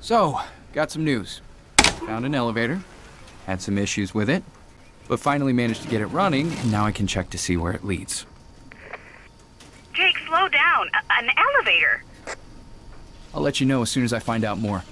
So, got some news. Found an elevator, had some issues with it, but finally managed to get it running, and now I can check to see where it leads. Jake, slow down. An elevator. I'll let you know as soon as I find out more.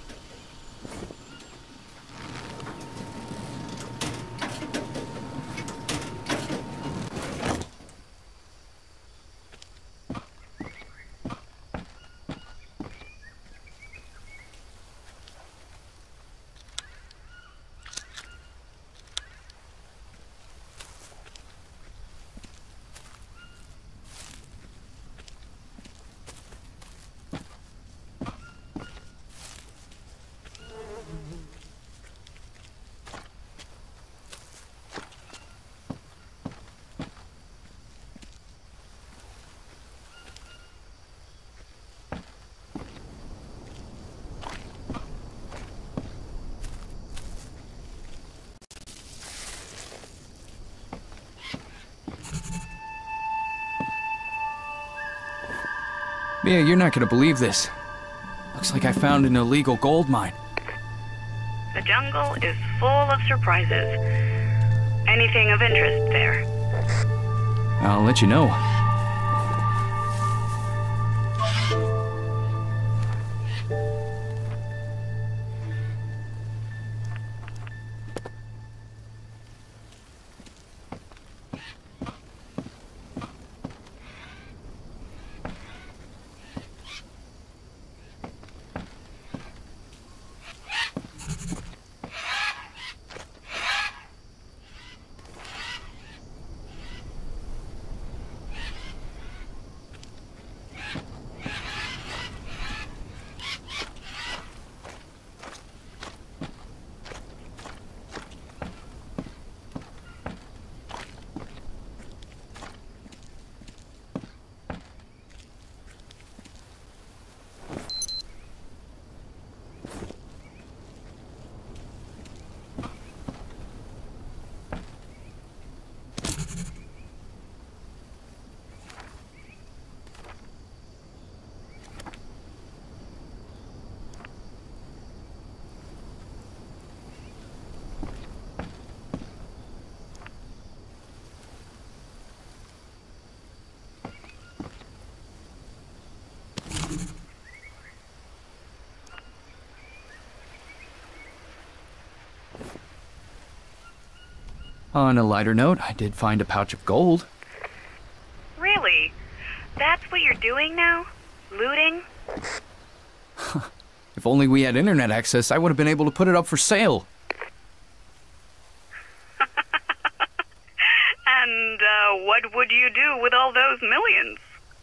Mia, you're not gonna believe this. Looks like I found an illegal gold mine. The jungle is full of surprises. Anything of interest there? I'll let you know. On a lighter note, I did find a pouch of gold. Really? That's what you're doing now? Looting? If only we had internet access, I would have been able to put it up for sale. And, what would you do with all those millions?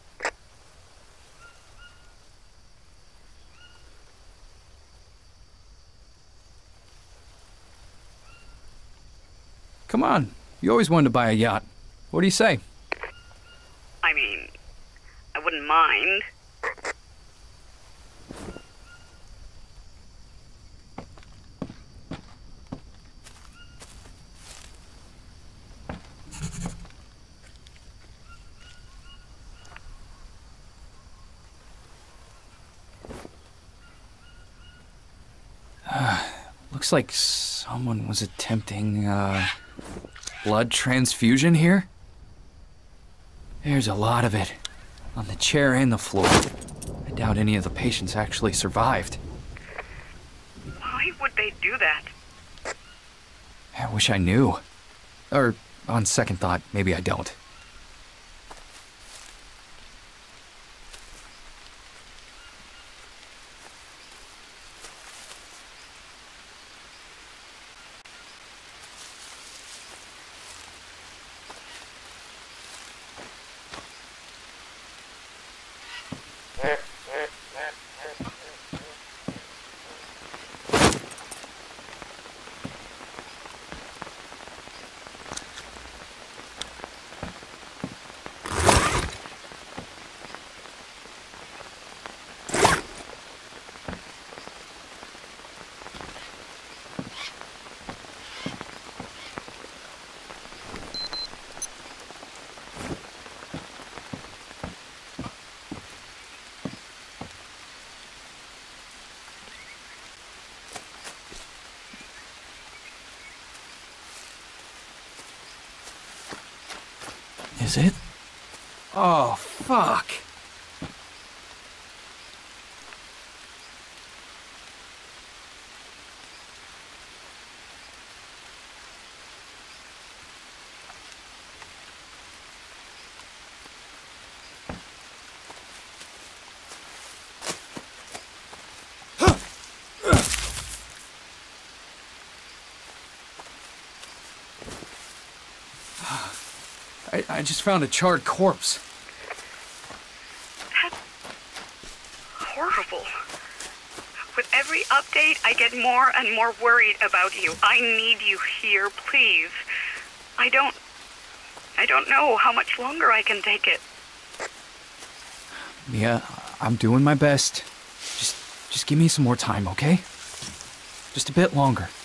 Come on, you always wanted to buy a yacht. What do you say? I mean, I wouldn't mind. Looks like someone was attempting, blood transfusion here? There's a lot of it. On the chair and the floor. I doubt any of the patients actually survived. Why would they do that? I wish I knew. Or, on second thought, maybe I don't. Is it? Oh, fuck. I just found a charred corpse. That's horrible. With every update, I get more and more worried about you. I need you here, please. I don't know how much longer I can take it. Yeah, I'm doing my best. Just give me some more time, okay? Just a bit longer.